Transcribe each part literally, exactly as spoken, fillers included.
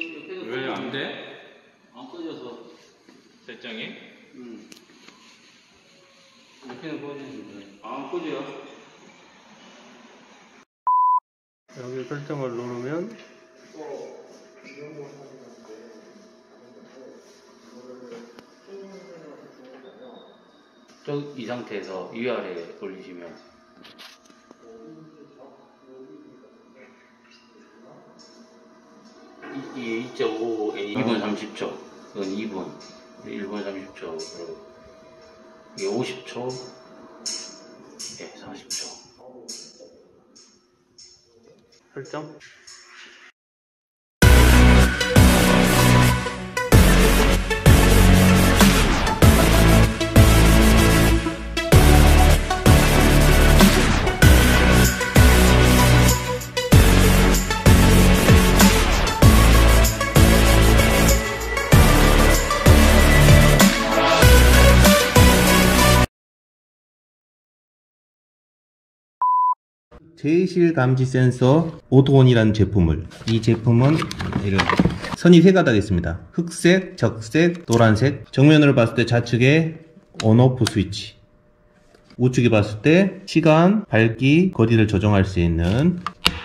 왜 안 돼? 안 꺼져서. 설정이? 응. 이렇게는 꺼지는데. 안 꺼져요. 여기 설정을 누르면 저 이 상태에서 위아래 올리시면 이 이 점 오에 이 분 삼십 초, 이건 이 분, 일 분 삼십 초, 그리고 이게 오십 초, 예, 사십 초. 설정. 제실 감지 센서 오토온이라는 제품을, 이 제품은 이렇게 선이 세 가닥 있습니다. 흑색, 적색, 노란색. 정면으로 봤을 때 좌측에 온오프 스위치, 우측에 봤을 때 시간, 밝기, 거리를 조정할 수 있는,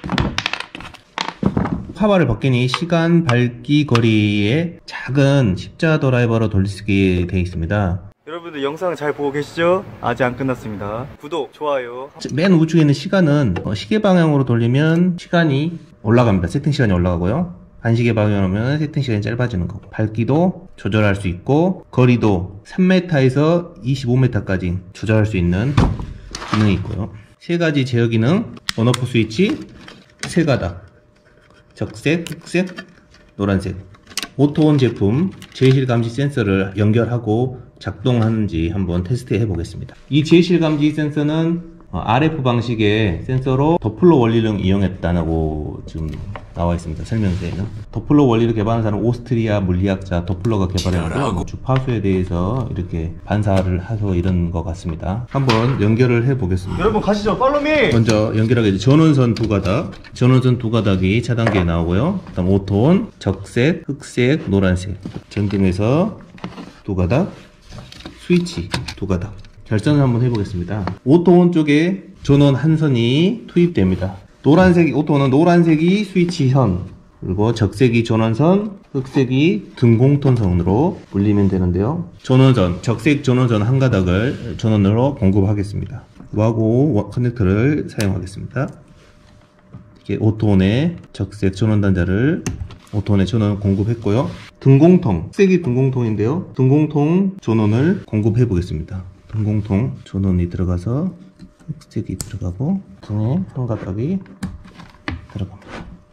카바를 벗기니 시간, 밝기, 거리에 작은 십자 드라이버로 돌릴 수 있게 되어 있습니다. 여러분들 영상 잘 보고 계시죠? 아직 안 끝났습니다. 구독, 좋아요. 맨 우측에 있는 시간은 시계 방향으로 돌리면 시간이 올라갑니다. 세팅 시간이 올라가고요. 반시계 방향으로 하면 세팅 시간이 짧아지는 거고, 밝기도 조절할 수 있고, 거리도 삼 미터에서 이십오 미터까지 조절할 수 있는 기능이 있고요. 세 가지 제어 기능, 온오프 스위치 세 가닥, 적색, 흑색, 노란색. 오토온 제품 제실 감지 센서를 연결하고 작동하는지 한번 테스트 해 보겠습니다. 이 제실 감지 센서는 알에프 방식의 센서로 도플러 원리를 이용했다고 지금 나와 있습니다. 설명서에는. 도플러 원리를 개발한 사람은 오스트리아 물리학자 도플러가 개발했는데, 주파수에 대해서 이렇게 반사를 해서 이런 것 같습니다. 한번 연결을 해 보겠습니다. 여러분 가시죠. 팔로미! 먼저 연결하게 되죠. 전원선 두 가닥, 전원선 두 가닥이 차단기에 나오고요. 그다음 오토온, 적색, 흑색, 노란색, 전등에서 두 가닥, 스위치 두 가닥. 결선을 한번 해보겠습니다. 오토온 쪽에 전원 한 선이 투입됩니다. 노란색이, 오토온은 노란색이 스위치 선, 그리고 적색이 전원선, 흑색이 등공톤선으로 불리면 되는데요. 전원선, 적색 전원선 한 가닥을 전원으로 공급하겠습니다. 와고 커넥터를 사용하겠습니다. 이렇게 오토온의 적색 전원 단자를 오토온에 전원을 공급했고요. 등공통, 흑색이 등공통인데요. 등공통 전원을 공급해 보겠습니다. 등공통 전원이 들어가서 흑색이 들어가고 등에 한 가닥이 들어갑니다.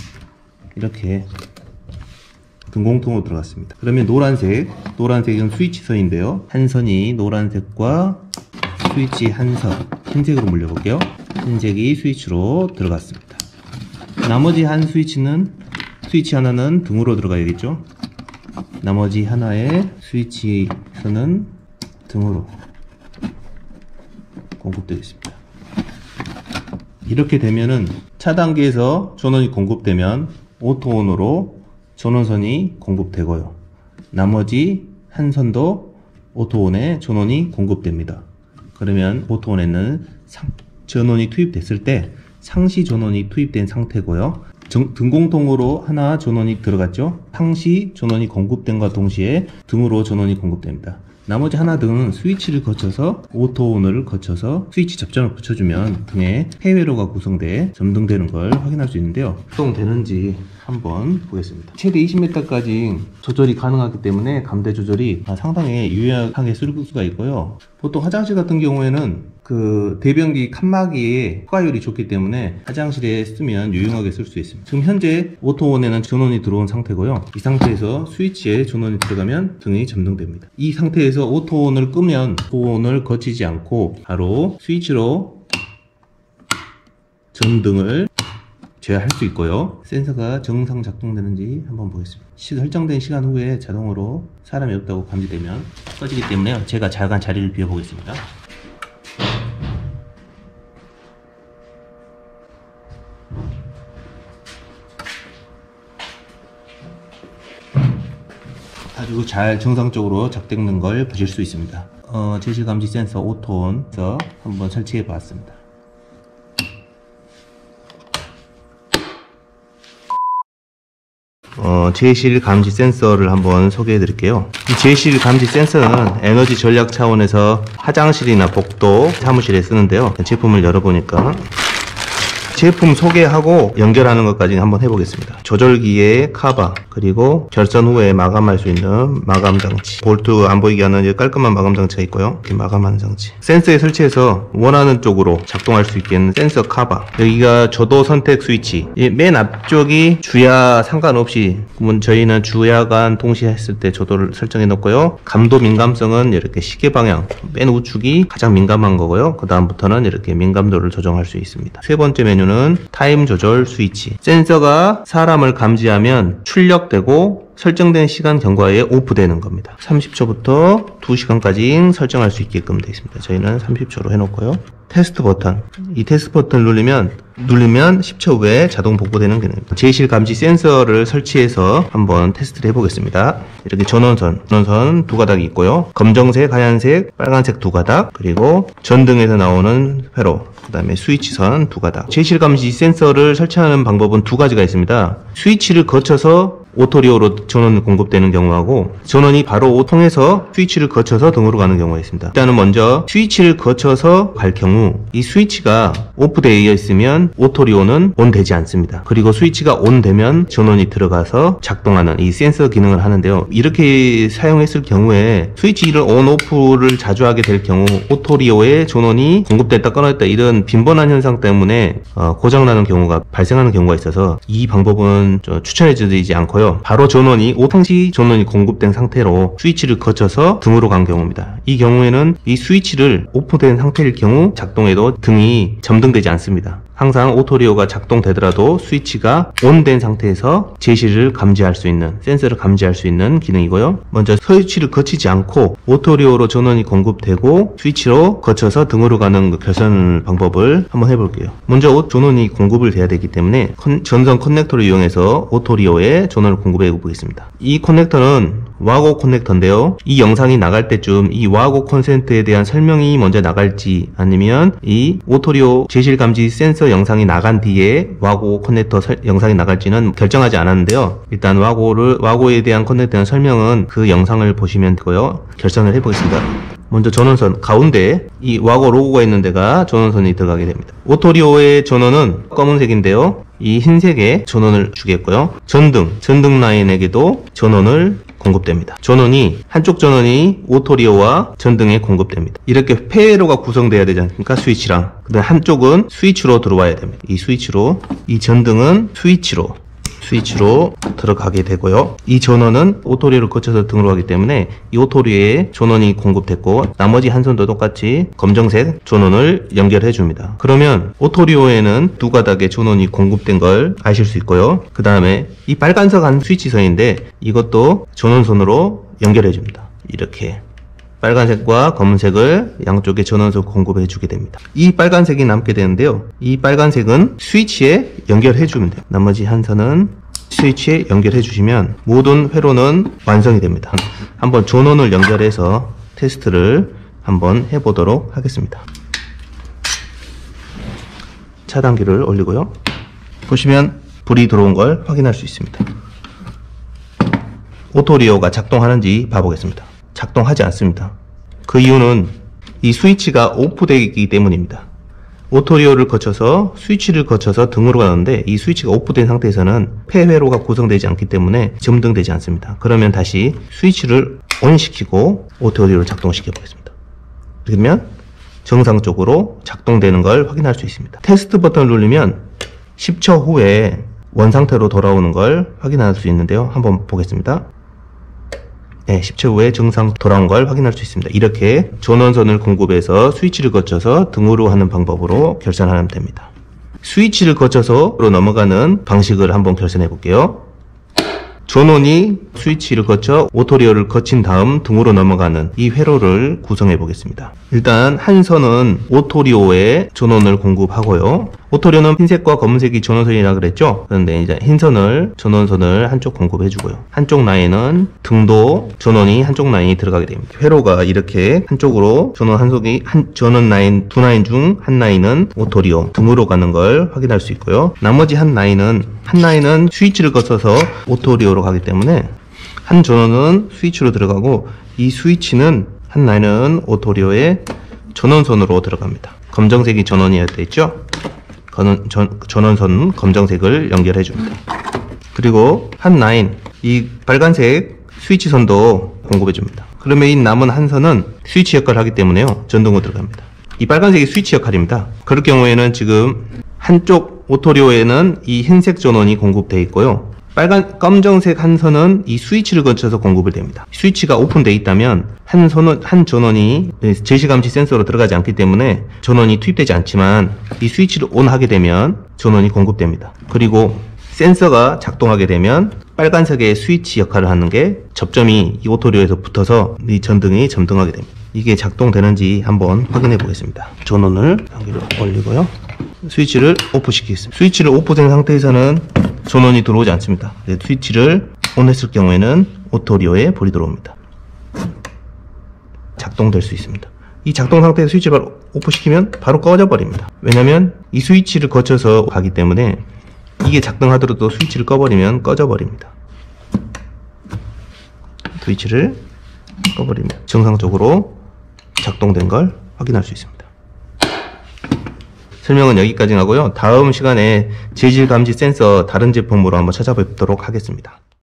이렇게 등공통으로 들어갔습니다. 그러면 노란색, 노란색은 스위치선인데요. 한 선이 노란색과 스위치 한 선, 흰색으로 물려볼게요. 흰색이 스위치로 들어갔습니다. 나머지 한 스위치는, 스위치 하나는 등으로 들어가야겠죠. 나머지 하나의 스위치선은 등으로 공급되겠습니다. 이렇게 되면은 차단기에서 전원이 공급되면 오토온으로 전원선이 공급되고요. 나머지 한 선도 오토온에 전원이 공급됩니다. 그러면 오토온에는 상, 전원이 투입됐을 때 상시 전원이 투입된 상태고요. 정, 등공통으로 하나 전원이 들어갔죠. 상시 전원이 공급된과 동시에 등으로 전원이 공급됩니다. 나머지 하나 등은 스위치를 거쳐서 오토온을 거쳐서 스위치 접점을 붙여주면 등에 폐회로가 구성돼 점등되는 걸 확인할 수 있는데요. 작동되는지 한번 보겠습니다. 최대 이십 미터까지 조절이 가능하기 때문에 감대 조절이 상당히 유용하게 쓸 수가 있고요. 보통 화장실 같은 경우에는 그 대변기 칸막이에 효과율이 좋기 때문에 화장실에 쓰면 유용하게 쓸 수 있습니다. 지금 현재 오토온에는 전원이 들어온 상태고요. 이 상태에서 스위치에 전원이 들어가면 등이 점등됩니다. 이 상태에서 오토온을 끄면 오토온을 거치지 않고 바로 스위치로 전등을 제어할 수 있고요. 센서가 정상 작동되는지 한번 보겠습니다. 설정된 시간 후에 자동으로 사람이 없다고 감지되면 꺼지기 때문에 제가 잠깐 자리를 비워 보겠습니다. 아주 잘 정상적으로 작동된 걸 보실 수 있습니다. 어, 제실 감지 센서 오톤에서 한번 설치해 봤습니다. 어, 제실 감지 센서를 한번 소개해 드릴게요. 이 제실 감지 센서는 에너지 전략 차원에서 화장실이나 복도, 사무실에 쓰는데요. 제품을 열어보니까 제품 소개하고 연결하는 것까지 한번 해보겠습니다. 조절기의 카바, 그리고 결선 후에 마감할 수 있는 마감 장치, 볼트 안 보이게 하는 깔끔한 마감 장치가 있고요. 이렇게 마감하는 장치, 센서에 설치해서 원하는 쪽으로 작동할 수 있게 센서 카바, 여기가 조도 선택 스위치, 맨 앞쪽이 주야 상관없이 저희는 주야간 동시에 했을 때 조도를 설정해 놓고요. 감도 민감성은 이렇게 시계 방향 맨 우측이 가장 민감한 거고요. 그 다음부터는 이렇게 민감도를 조정할 수 있습니다. 세 번째 메뉴는 타임 조절 스위치, 센서가 사람을 감지하면 출력되고 설정된 시간 경과에 오프되는 겁니다. 삼십 초부터 두 시간까지 설정할 수 있게끔 되어 있습니다. 저희는 삼십 초로 해놓고요. 테스트 버튼, 이 테스트 버튼 누르면 누르면 십 초 후에 자동 복구되는 기능입니다. 제실 감지 센서를 설치해서 한번 테스트를 해보겠습니다. 이렇게 전원선, 전원선 두 가닥이 있고요. 검정색, 하얀색, 빨간색 두 가닥, 그리고 전등에서 나오는 회로, 그 다음에 스위치선 두 가닥. 제실 감지 센서를 설치하는 방법은 두 가지가 있습니다. 스위치를 거쳐서 오토리오로 전원이 공급되는 경우하고, 전원이 바로 통해서 스위치를 거쳐서 등으로 가는 경우가 있습니다. 일단은 먼저 스위치를 거쳐서 갈 경우 이 스위치가 오프되어 있으면 오토리오는 온 되지 않습니다. 그리고 스위치가 온 되면 전원이 들어가서 작동하는 이 센서 기능을 하는데요. 이렇게 사용했을 경우에 스위치를 온 오프를 자주 하게 될 경우 오토리오에 전원이 공급됐다 끊어졌다 이런 빈번한 현상 때문에 어, 고장나는 경우가 발생하는 경우가 있어서 이 방법은 추천해 드리지 않고요. 바로 전원이 오탕시 전원이 공급된 상태로 스위치를 거쳐서 등으로 간 경우입니다. 이 경우에는 이 스위치를 오프된 상태일 경우 작동해도 등이 점등되지 않습니다. 항상 오토리오가 작동되더라도 스위치가 온된 상태에서 제시를 감지할 수 있는, 센서를 감지할 수 있는 기능이고요. 먼저 스위치를 거치지 않고 오토리오로 전원이 공급되고 스위치로 거쳐서 등으로 가는 그 결선 방법을 한번 해볼게요. 먼저 전원이 공급을 돼야 되기 때문에 컨, 전선 커넥터를 이용해서 오토리오에 전원을 공급해 보겠습니다. 이 커넥터는 와고 커넥터인데요. 이 영상이 나갈 때쯤 이 와고 콘센트에 대한 설명이 먼저 나갈지 아니면 이 오토리오 제실 감지 센서 영상이 나간 뒤에 와고 커넥터 설, 영상이 나갈지는 결정하지 않았는데요. 일단 와고를 와고에 대한 커넥터에 대한 설명은 그 영상을 보시면 되고요. 결선을 해보겠습니다. 먼저 전원선 가운데 이 와고 로고가 있는 데가 전원선이 들어가게 됩니다. 오토리오의 전원은 검은색인데요. 이 흰색에 전원을 주겠고요. 전등, 전등 라인에게도 전원을 공급됩니다. 전원이 한쪽 전원이 오토리오와 전등에 공급됩니다. 이렇게 폐회로가 구성돼야 되지 않습니까? 스위치랑. 그다음 한쪽은 스위치로 들어와야 됩니다. 이 스위치로, 이 전등은 스위치로 스위치로 들어가게 되고요. 이 전원은 오토리오를 거쳐서 등으로 가기 때문에 이 오토리오에 전원이 공급됐고 나머지 한 선도 똑같이 검정색 전원을 연결해 줍니다. 그러면 오토리오에는 두 가닥의 전원이 공급된 걸 아실 수 있고요. 그 다음에 이 빨간색 한 스위치선인데 이것도 전원선으로 연결해 줍니다. 이렇게 빨간색과 검은색을 양쪽에 전원선 공급해 주게 됩니다. 이 빨간색이 남게 되는데요. 이 빨간색은 스위치에 연결해 주면 돼요. 나머지 한 선은 스위치에 연결해 주시면 모든 회로는 완성이 됩니다. 한번 전원을 연결해서 테스트를 한번 해보도록 하겠습니다. 차단기를 올리고요. 보시면 불이 들어온 걸 확인할 수 있습니다. 오토리오가 작동하는지 봐보겠습니다. 작동하지 않습니다. 그 이유는 이 스위치가 오프되어 있기 때문입니다. 오토리오를 거쳐서 스위치를 거쳐서 등으로 가는데 이 스위치가 오프된 상태에서는 폐회로가 구성되지 않기 때문에 점등되지 않습니다. 그러면 다시 스위치를 ON시키고 오토리오를 작동시켜 보겠습니다. 그러면 정상적으로 작동되는 걸 확인할 수 있습니다. 테스트 버튼을 누르면 십 초 후에 원상태로 돌아오는 걸 확인할 수 있는데요. 한번 보겠습니다. 네, 십 초 후에 정상 돌아온 걸 확인할 수 있습니다. 이렇게 전원선을 공급해서 스위치를 거쳐서 등으로 하는 방법으로 결선하면 됩니다. 스위치를 거쳐서 넘어가는 방식을 한번 결선해 볼게요. 전원이 스위치를 거쳐 오토리오를 거친 다음 등으로 넘어가는 이 회로를 구성해 보겠습니다. 일단 한 선은 오토리오에 전원을 공급하고요. 오토료는 흰색과 검은색이 전원선이라 그랬죠? 그런데 이제 흰선을, 전원선을 한쪽 공급해주고요. 한쪽 라인은 등도 전원이 한쪽 라인이 들어가게 됩니다. 회로가 이렇게 한쪽으로 전원 한 속이, 한, 전원 라인, 두 라인 중 한 라인은 오토리오 등으로 가는 걸 확인할 수 있고요. 나머지 한 라인은, 한 라인은 스위치를 거쳐서 오토리오로 가기 때문에 한 전원은 스위치로 들어가고 이 스위치는 한 라인은 오토리오의 전원선으로 들어갑니다. 검정색이 전원이었다 했죠? 전, 전, 전원선 검정색을 연결해 줍니다. 그리고 한 라인, 이 빨간색 스위치 선도 공급해 줍니다. 그러면 이 남은 한 선은 스위치 역할을 하기 때문에요, 전등으로 들어갑니다. 이 빨간색이 스위치 역할입니다. 그럴 경우에는 지금 한쪽 오토리오에는 이 흰색 전원이 공급되어 있고요. 빨간, 검정색 한 선은 이 스위치를 거쳐서 공급이 됩니다. 스위치가 오픈되어 있다면 한 선은, 한 전원이 제시감지 센서로 들어가지 않기 때문에 전원이 투입되지 않지만 이 스위치를 온 하게 되면 전원이 공급됩니다. 그리고 센서가 작동하게 되면 빨간색의 스위치 역할을 하는 게 접점이 이 오토리오에서 붙어서 이 전등이 점등하게 됩니다. 이게 작동되는지 한번 확인해 보겠습니다. 전원을 여기로 올리고요. 스위치를 오프 시키겠습니다. 스위치를 오프된 상태에서는 전원이 들어오지 않습니다. 네, 스위치를 온 했을 경우에는 오토리오에 불이 들어옵니다. 작동될 수 있습니다. 이 작동 상태에서 스위치를 오프 시키면 바로 꺼져 버립니다. 왜냐면 이 스위치를 거쳐서 가기 때문에 이게 작동하더라도 스위치를 꺼버리면 꺼져 버립니다. 스위치를 꺼버리면 정상적으로 작동된 걸 확인할 수 있습니다. 설명은 여기까지 하고요. 다음 시간에 재질 감지 센서 다른 제품으로 한번 찾아뵙도록 하겠습니다.